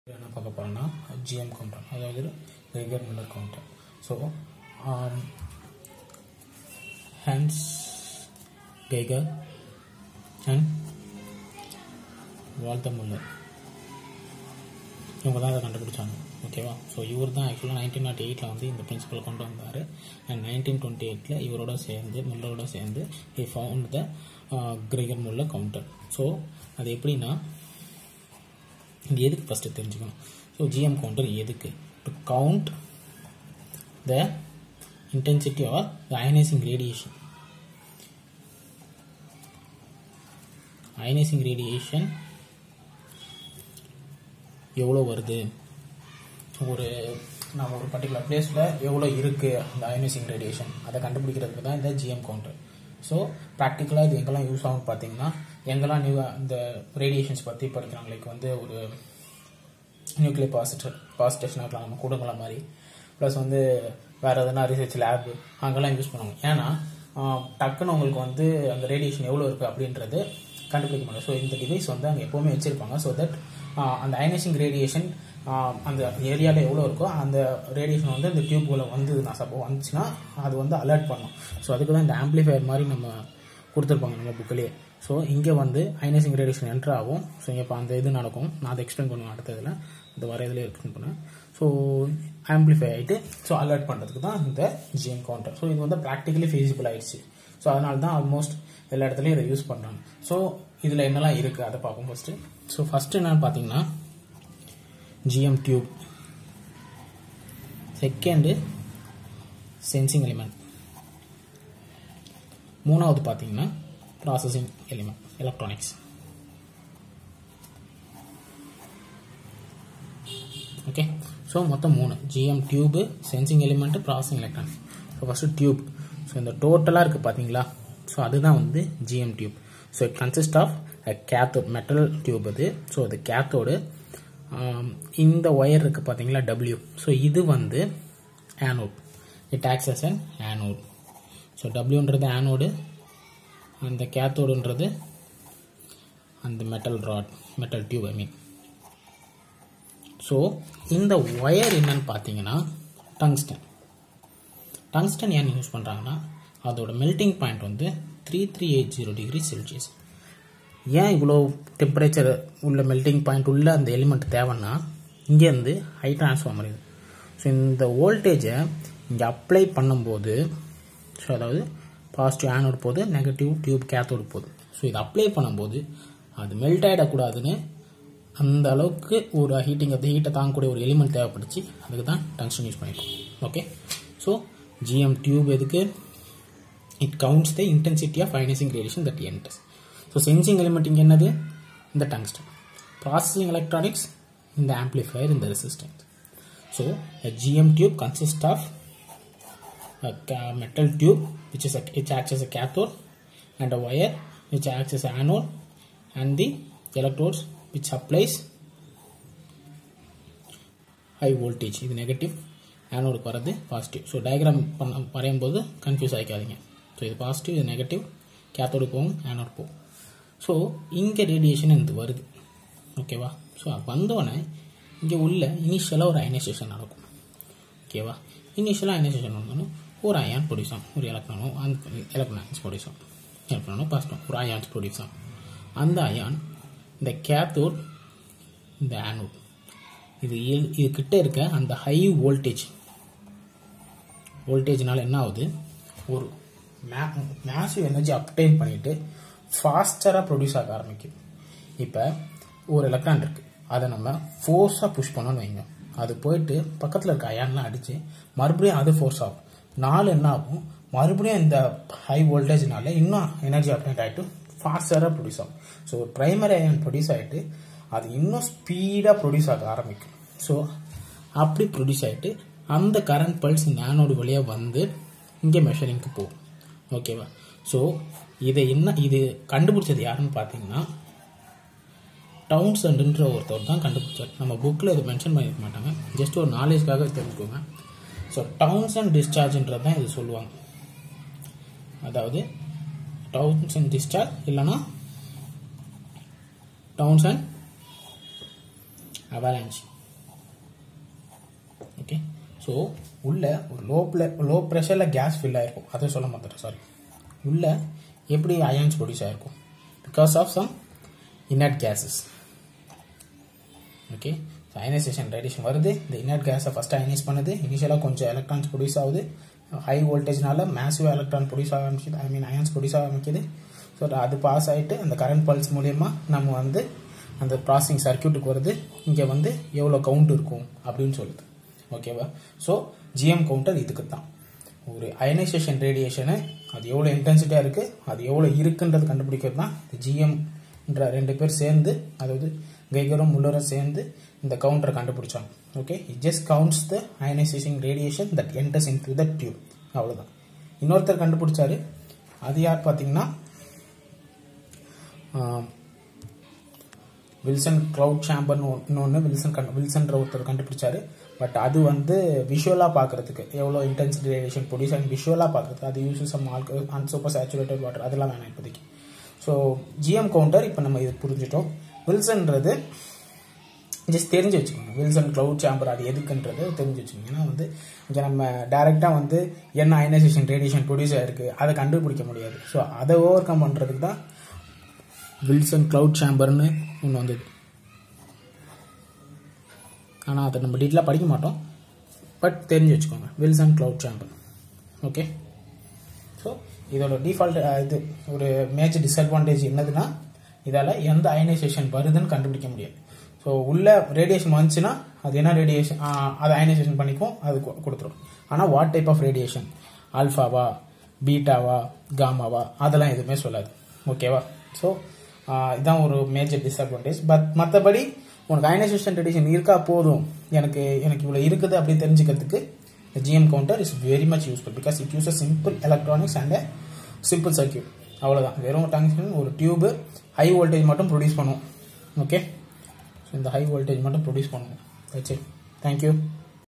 என்ன பார்க்க போறோம்னா GM கவுண்டர், அதாவது Geiger Miller counter. So Hans Geiger and Walter Muller இவங்க தான் இதை கண்டுபிடிச்சாங்க. ஓகேவா? ஸோ இவர் தான் ஆக்சுவலாக 1908 வந்து இந்த பிரின்சிபல் கொண்டு வந்தார். அண்ட் 1928 இவரோட சேர்ந்து முல்லரோட சேர்ந்து he found the Geiger Muller counter. So அது எப்படின்னா, இது எதுக்கு ஃபஸ்ட்டு தெரிஞ்சுக்கணும். ஸோ GM கவுண்டர் எதுக்கு? To count the intensity or the ionising radiation. Ionising radiation எவ்வளோ வருது, நம்ம ஒரு பர்டிகுலர் பிளேஸில் எவ்வளோ இருக்குது அந்த அயனைசிங் ரேடியேஷன், அதை கண்டுபிடிக்கிறதுக்கு தான் இந்த GM கவுண்டர். ஸோ ப்ராக்டிக்கலாக இது எங்கெல்லாம் யூஸ் ஆகும் பார்த்தீங்கன்னா, எங்கெல்லாம் இந்த ரேடியேஷன்ஸ் பற்றி படிக்கிறவங்களுக்கு வந்து ஒரு நியூக்ளியர் பாசிட்டேஷனாக இருக்கலாம், நம்ம கூடங்கள மாதிரி, ப்ளஸ் வந்து வேறு எதனா ரிசர்ச் லேப் அங்கெல்லாம் யூஸ் பண்ணுவாங்க. ஏன்னா டக்குன்னு உங்களுக்கு வந்து அந்த ரேடியேஷன் எவ்வளோ இருக்குது அப்படின்றது கண்டுபிடிக்க முடியும். ஸோ இந்த டிவைஸ் வந்து அங்கே எப்போவுமே வச்சுருப்பாங்க. ஸோ தட் அந்த அயனைசிங் ரேடியேஷன் அந்த ஏரியாவில் எவ்வளோ இருக்கோ அந்த ரேடியேஷன் வந்து அந்த டியூப்குள்ளே வந்ததுன்னா சப்போஸ் வந்துச்சுன்னா அது வந்து அலர்ட் பண்ணும். ஸோ அதுக்கு தான் இந்த ஆம்பிளிஃபயர் மாதிரி நம்ம கொடுத்துருப்பாங்க நம்ம புக்கிலேயே. ஸோ இங்கே வந்து அயனைசிங் ரேடியேஷன் என்ட்ரு ஆகும். ஸோ இங்கே இப்போ அந்த இது நடக்கும். நான் அதை எக்ஸ்பிளைன் பண்ணுவேன் அடுத்ததில், இந்த வர இதில் எக்ஸ்பிளைன் பண்ணேன். ஸோ ஆம்பிளிஃபை ஆகிட்டு ஸோ அலர்ட் பண்ணுறதுக்கு தான் இந்த GM கவுண்டர். ஸோ இது வந்து ப்ராக்டிக்கலி ஃபீஸிபிள் ஆயிடுச்சு. ஸோ அதனால தான் ஆல்மோஸ்ட் எல்லா இடத்துலையும் இதை யூஸ் பண்ணுறாங்க. ஸோ இதில் என்னெல்லாம் இருக்குது அதை பார்ப்போம் ஃபஸ்ட்டு. ஸோ ஃபஸ்ட்டு என்னன்னு பார்த்தீங்கன்னா GM tube, second sensing element, மூணாவது பார்த்தீங்கன்னா processing element electronics. Okay, so மொத்தம் 3 GM tube, sensing element, processing electronics. So first tube. So இந்த டோட்டலாக இருக்குது பார்த்தீங்களா, ஸோ அதுதான் வந்து GM tube. So it consist of a cathode, metal tube அது. ஸோ அது கேத்தோடு. இந்த ஒயர் இருக்குது பார்த்தீங்களா W, ஸோ இது வந்து anode. It acts as an anode. So Wன்றது ஆனோடு, அந்த கேத்தோடுன்றது அந்த metal rod, metal tube I mean. So இந்த ஒயர் என்னன்னு பார்த்தீங்கன்னா டங்ஸ்டன். டங்ஸ்டன் ஏன் யூஸ் பண்ணுறாங்கன்னா, அதோட மெல்டிங் பாயிண்ட் வந்து 3380 டிகிரி செல்சியஸ். ஏன் இவ்வளோ டெம்பரேச்சர் உள்ள மெல்டிங் பாயிண்ட் உள்ள அந்த எலிமெண்ட் தேவைன்னா, இங்கேருந்து ஹை டிரான்ஸ்ஃபார்மர் இது. ஸோ இந்த வோல்டேஜை இங்கே அப்ளை பண்ணும்போது, ஸோ அதாவது பாசிட்டிவ் ஆனோடு போகுது, நெகட்டிவ் டியூப் கேத்தோடு போகுது. ஸோ இது அப்ளை பண்ணும்போது அது மெல்ட் ஆகிடக்கூடாதுன்னு அந்த அளவுக்கு ஒரு ஹீட்டிங், அந்த ஹீட்டை தாங்கக்கூடிய ஒரு எலிமெண்ட் தேவைப்படுச்சு. அதுக்கு தான் டங்ஸ்டன் யூஸ் பண்ணியிருக்கோம். ஓகே, ஸோ GM டியூப் எதுக்கு? It counts the intensity of ionising radiation that enters. So sensing element இங்கே என்னது? இந்த டங்ஸ்டன். ப்ராசஸிங் எலக்ட்ரானிக்ஸ், இந்த ஆம்பிளிஃபயர், இந்த resistance. So GM tube consist of metal tube which acts as a cathode, and a wire which acts as an anode, and the electrodes which supplies high voltage. இது negative, ஆனோடுக்கு வரது positive. So diagram வரையும் போது confuse ஆகிக்காதீங்க. So இது positive, இது negative, cathode போகும், anode போகும். ஸோ இங்கே ரேடியேஷன் இது வருது. ஓகேவா? ஸோ வந்தோடனே இங்கே உள்ள இனிஷியலாக ஒரு அயனைசேஷன் நடக்கும். ஓகேவா? இனிஷியலாக அயனைசேஷன் வந்தோன்னா ஒரு அயான் ப்ரொடியூஸ் ஆகும், ஒரு எலக்ட்ரானோ எலக்ட்ரானிக்ஸ் ப்ரொடியூஸ் ஆகும், எலக்ட்ரானோ பாசிட்டிவ் ஒரு அயான்ஸ் ப்ரொடியூஸ் ஆகும். அந்த அயான் இந்த கேத்தோட், இந்த ஆனோட், இது கிட்ட இருக்க அந்த ஹை வோல்டேஜ்னால என்ன ஆகுது, ஒரு மேசிவ் எனர்ஜி அப்டைன் பண்ணிட்டு ஃபாஸ்டராக ப்ரொடியூஸ் ஆக ஆரம்பிக்குது. இப்போ ஒரு எலக்ட்ரான் இருக்குது, அதை நம்ம ஃபோர்ஸாக புஷ் பண்ணோன்னு வைங்க, அது போயிட்டு பக்கத்தில் இருக்க அயான்லாம் அடித்து மறுபடியும் அது ஃபோர்ஸ் ஆகும். என்ன ஆகும், மறுபடியும் இந்த ஹை வோல்டேஜ்னால இன்னும் எனர்ஜி அப்டேட் ஆகிட்டு ஃபாஸ்டராக ப்ரொடியூஸ் ஆகும். ஸோ ஒரு ப்ரைமரி அயான் ப்ரொடியூஸ் ஆகிட்டு அது இன்னும் ஸ்பீடாக ப்ரொடியூஸ் ஆக ஆரம்பிக்கும். ஸோ அப்படி ப்ரொடியூஸ் ஆகிட்டு அந்த கரண்ட் பல்ஸ் இந்த ஆனோடு வழியாக வந்து இங்கே மெஷரிங்க்கு போகும். ஓகேவா? ஸோ இது கண்டுபிடிச்சது யாருன்னு பார்த்தீங்கன்னா டவுன்சன்ட்ன்ற ஒருத்தர் தான் கண்டுபிடிச்சார். நம்ம புக்கில் இது மென்ஷன் பண்ணியிருக்க மாட்டாங்க, ஜஸ்ட் ஒரு நாலேஜ்க்காக தெரிஞ்சுக்கோங்க. ஸோ டவுன்சன்ட் டிஸ்சார்ஜ்ன்றது தான் இது சொல்லுவாங்க. அதாவது டவுன்சன்ட் டிஸ்சார்ஜ் இல்லைன்னா டவுன்சன்ட் avalanche. ஸோ உள்ள ஒரு லோ ப்ரெஷரில் கேஸ் ஃபில் ஆகிருக்கும், அதை சொல்ல மாட்டேன் சாரி. உள்ள எப்படி அயான்ஸ் ப்ரொடியூஸ் ஆகிருக்கும்? Because of some inert gases. Okay, so ionisation radiation வருது, இந்த inert கேஸை ஃபஸ்ட்டு அயனைஸ் பண்ணுது, இனிஷியலாக கொஞ்சம் எலக்ட்ரான்ஸ் ப்ரொடியூஸ் ஆகுது, ஹை வோல்டேஜ்னால மேசிவ் எலக்ட்ரான் ப்ரொடியூஸ் ஆக ஆரம்பிக்குது, ஐ மீன் அயான்ஸ் ப்ரொடியூஸ் ஆக ஆரம்பிக்குது. ஸோ அது பாஸ் ஆகிட்டு அந்த கரண்ட் பல்ஸ் மூலயமா நம்ம வந்து அந்த ப்ராசஸிங் சர்க்கியூட்டுக்கு வருது. இங்கே வந்து எவ்வளோ கவுண்ட் இருக்கும் அப்படின்னு சொல்லுது. ஓகேவா? ஸோ ஜிஎம் கவுண்டர் இதுக்கு தான். ஒரு அயனைசேஷன் ரேடியேஷனு அது எவ்வளோ இன்டென்சிட்டியாக இருக்குது, அது எவ்வளோ இருக்குன்றது கண்டுபிடிக்கிறது தான் ஜிஎம்ன்ற 2 பேர் சேர்ந்து, அதாவது கைகரும் முல்லரும் சேர்ந்து இந்த கவுண்டரை கண்டுபிடிச்சாங்க. Okay, it just counts the ionization radiation that enters in to the tube. அவ்வளோதான். இன்னொருத்தர் கண்டுபிடிச்சாரு, அது யார் பார்த்தீங்கன்னா வில்சன் கிளவுட் சேம்பர்னு இன்னொன்று வில்சன் ஒருத்தர் கண்டுபிடிச்சாரு. பட் அது வந்து விஷுவலாக பார்க்கறதுக்கு எவ்வளோ இன்டென்சிட்டி ரேடியேஷன் ப்ரொடியூஸ் ஆகி விஷுவலாக பார்க்கறதுக்கு அது uses some an super saturated water அதெல்லாம் வேணாம் இப்போதைக்கு. ஸோ ஜிஎம் கவுண்டர் இப்போ நம்ம இது புரிஞ்சிட்டோம். வில்சன்றது ஜஸ்ட் தெரிஞ்சு வச்சுக்கோங்க. வில்சன் கிளவுட் சேம்பர் அது எதுக்குன்றது தெரிஞ்சு வச்சுக்கோங்க. ஏன்னா வந்து இங்கே நம்ம டைரெக்டாக வந்து என்ன அயனைசேஷன் ரேடியேஷன் ப்ரொடியூஸ் ஆகிருக்கு அதை கண்டுபிடிக்க முடியாது. ஸோ அதை ஓவர் கம் பண்ணுறதுக்கு தான் வில்சன் கிளவுட் சேம்பர்னு ஒன்று வந்தது. ஆனால் அதை நம்ம டீட்டெயிலாக படிக்க மாட்டோம், பட் தெரிஞ்சு வச்சுக்கோங்க Wilson cloud chamber. Okay, so இதோட டிஃபால்ட் இது ஒரு மேஜர் டிஸ்அட்வான்டேஜ் என்னதுன்னா, இதால் எந்த அயனைசேஷன் வருதுன்னு கண்டுபிடிக்க முடியாது. ஸோ உள்ள ரேடியேஷன் வந்துச்சுன்னா அது என்ன ரேடியேஷன் அதை அயனைசேஷன் பண்ணிக்கும், அது கொடுத்துரும். ஆனால் வாட் டைப் ஆஃப் ரேடியேஷன், ஆல்ஃபாவா பீட்டாவா காமாவா அதெல்லாம் எதுவுமே சொல்லாது. ஓகேவா? ஸோ இதுதான் ஒரு மேஜர் டிஸ்அட்வான்டேஜ். பட் மற்றபடி உனக்கு அயனைசேஷன் ரேடியேஷன் இருக்கா போதும், எனக்கு இவ்வளோ இருக்குது அப்படின்னு தெரிஞ்சுக்கிறதுக்கு GM counter is very much useful. Because it uses simple electronics and simple circuit. அவ்வளோதான். வெறும் டங்ஸ்டன் ஒரு டியூபு ஹை வோல்டேஜ் மட்டும் ப்ரொடியூஸ் பண்ணுவோம். ஓகே, ஸோ இந்த ஹை வோல்டேஜ் மட்டும் ப்ரொடியூஸ் பண்ணுவோம். That's it. தேங்க்யூ.